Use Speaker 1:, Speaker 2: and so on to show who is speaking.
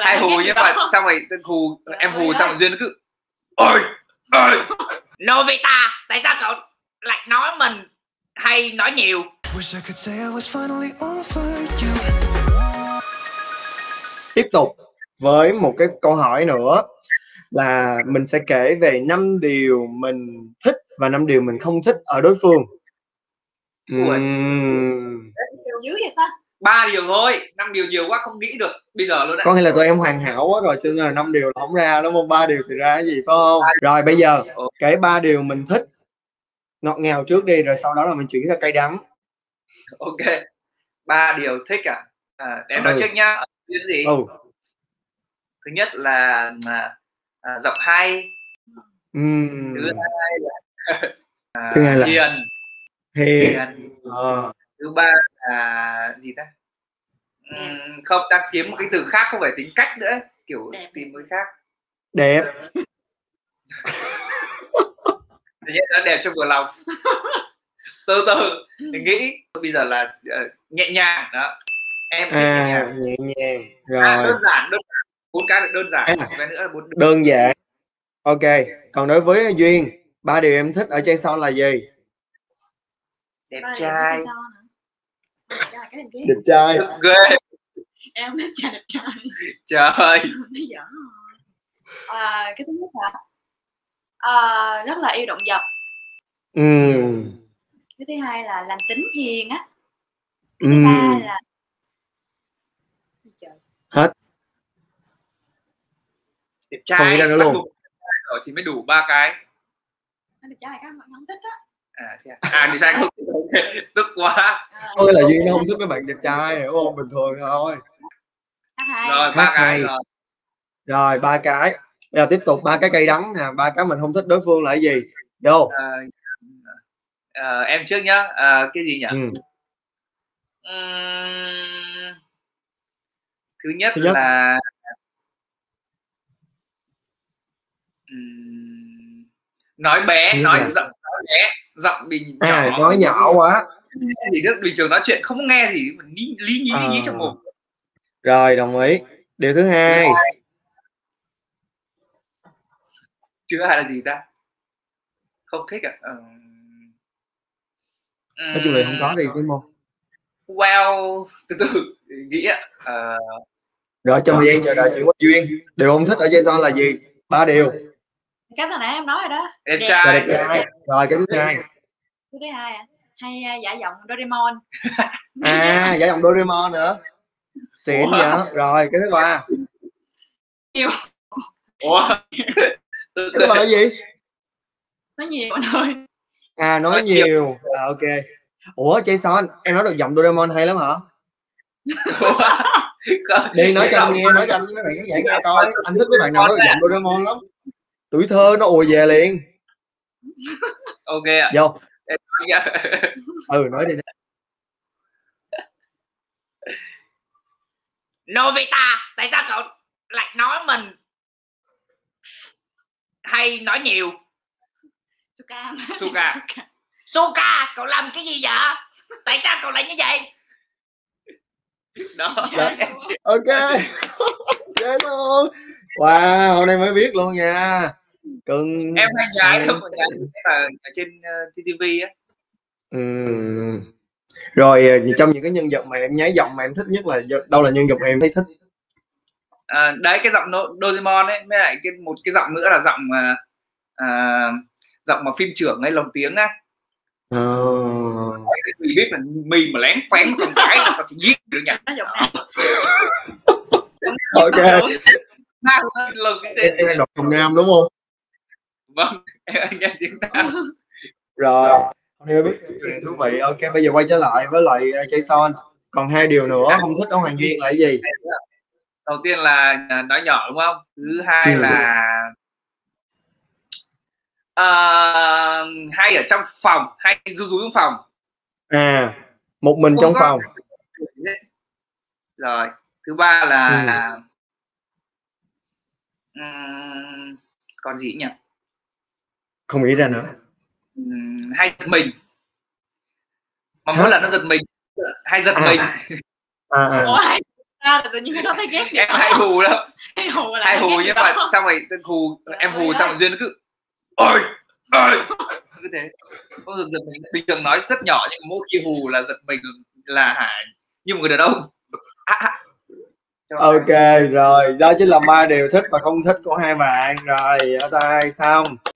Speaker 1: Ai hù nhưng mà xong rồi hù em hù xong rồi Duyên nó cứ ôi ôi Nobita, tại sao cậu lại nói mình hay nói nhiều?
Speaker 2: Tiếp tục với một cái câu hỏi nữa là mình sẽ kể về 5 điều mình thích và 5 điều mình không thích ở đối phương.
Speaker 3: Điều dữ vậy ta?
Speaker 1: 3 điều thôi, 5 điều nhiều quá không nghĩ được bây giờ luôn đấy.
Speaker 2: Con hay là tụi em hoàn hảo quá rồi cho nên là 5 điều là không ra đúng không? 3 điều thì ra cái gì phải không? Rồi bây giờ kể 3 điều mình thích ngọt ngào trước đi, rồi sau đó là mình chuyển sang cay đắng.
Speaker 1: Ok, 3 điều thích em nói trước nhá. Cái gì? Thứ nhất là giọng hay. Thứ hai là hiền. Thứ ba là gì ta? Không, đang kiếm một cái từ khác, không phải tính cách nữa, kiểu đẹp. Tìm cái khác.
Speaker 2: Đẹp.
Speaker 1: Đẹp trong vừa lòng. Từ từ mình nghĩ bây giờ là nhẹ nhàng đó. Em thích nhẹ
Speaker 2: nhàng. Rồi.
Speaker 1: Đơn giản. 4 cái là đơn giản. Cái nữa là 4
Speaker 2: đơn giản. Ok. Còn đối với Duyên, 3 điều em thích ở Jason là gì?
Speaker 1: Đẹp trai.
Speaker 2: Đẹp trai.
Speaker 1: Ghê.
Speaker 3: Em thích trai đẹp trai.
Speaker 1: Trời.
Speaker 3: Cái thứ nhất là rất là yêu động vật. Cái thứ hai là lành tính hiền á. Cái thứ ba là
Speaker 2: hết.
Speaker 1: Đẹp trai.
Speaker 2: Không nghĩ ra nữa luôn.
Speaker 1: Rồi thì mới đủ 3 cái.
Speaker 3: Đẹp trai là các bạn không thích á.
Speaker 1: Đẹp trai không thích. Tức quá.
Speaker 2: Tôi là Duyên nó không thích mấy bạn đẹp trai, hiểu không? Bình thường thôi.
Speaker 1: Rồi 3 cái rồi.
Speaker 2: Rồi 3 cái. Bây giờ tiếp tục 3 cái cay đắng nè, 3 cái mình không thích đối phương là cái gì? Vô.
Speaker 1: Em trước nhá. Cái gì nhỉ? Thứ nhất là nói bé, nói giọng nói bé, giọng bình nhỏ.
Speaker 2: Nói nhỏ quá.
Speaker 1: Gì đó bình thường nói chuyện không nghe gì lý nhí trong mồm.
Speaker 2: Rồi đồng ý. Điều thứ hai.
Speaker 1: Thứ hai là gì ta? Không thích à?
Speaker 2: Nói chung là không có đi đúng không?
Speaker 1: Well, từ từ nghĩ ạ.
Speaker 2: Rồi cho mình chờ đợi chuyện của Duyên. Điều không thích ở Jason là gì? 3 điều.
Speaker 3: Cái hồi nãy em nói rồi đó.
Speaker 1: Đẹp trai.
Speaker 2: Rồi cái thứ hai.
Speaker 3: Cái thứ hai hay giả giọng Doraemon.
Speaker 2: Giả giọng Doraemon nữa. Xịn vậy. Rồi cái thứ ba.
Speaker 3: Nhiều.
Speaker 2: Cái thứ ba là gì?
Speaker 3: Nói nhiều anh ơi.
Speaker 2: Nói nhiều. Ok. Ủa Jason, em nói được giọng Doraemon hay lắm hả? Đi nói cho anh nghe, nói cho anh với mấy bạn khán giả nghe coi. Anh thích mấy bạn nào nói được giọng Doraemon lắm. Tuổi thơ nó ùa về liền.
Speaker 1: Ok ạ.
Speaker 2: Vô. Nói đi.
Speaker 1: Nobita, tại sao cậu lại nói mình hay nói nhiều? Suka, cậu làm cái gì vậy? Tại sao cậu lại như vậy? Đó.
Speaker 2: Ok. Wow, hôm nay mới biết luôn nha. Cưng.
Speaker 1: Em hay nhái không? Ở trên TV á.
Speaker 2: Rồi trong những cái nhân vật mà em nhái giọng mà em thích nhất là đâu là nhân vật mà em thấy thích?
Speaker 1: Đấy cái giọng Doraemon ấy, với lại một cái giọng nữa là giọng mà phim trưởng ấy, lồng tiếng á. Mình biết là mì mà lén phén một con cái là tao chỉ giết được nhỉ.
Speaker 2: Ok.
Speaker 1: Em
Speaker 2: đang đọc Hồng Nam đúng không?
Speaker 1: Vâng, em nghe tiếng Nam.
Speaker 2: Rồi, hôm nay biết chuyện này thú vị. Ok, bây giờ quay trở lại với lại Jason. Còn 2 điều nữa không thích ở Hoàng Duyên là cái gì?
Speaker 1: Đầu tiên là nói nhỏ đúng không? Thứ hai là hay ở trong phòng, hay ru rú trong phòng.
Speaker 2: Một mình trong phòng.
Speaker 1: Rồi, thứ ba là còn gì nhỉ?
Speaker 2: Không nghĩ ra nữa.
Speaker 1: Hay giật mình. Mà mỗi lần nó giật mình, hay giật mình.
Speaker 3: ra là tự nhiên nó thấy ghét.
Speaker 1: Em hay hù lắm.
Speaker 3: Hay
Speaker 1: hù nhưng mà xong rồi hù em hù xong rồi Duyên nó cứ ôi cứ thế. Không giật mình, bình thường nói rất nhỏ nhưng mỗi khi hù là giật mình là hả như một người đàn ông.
Speaker 2: Ok rồi, đó chính là 3 điều thích và không thích của hai bạn. Rồi ở tay xong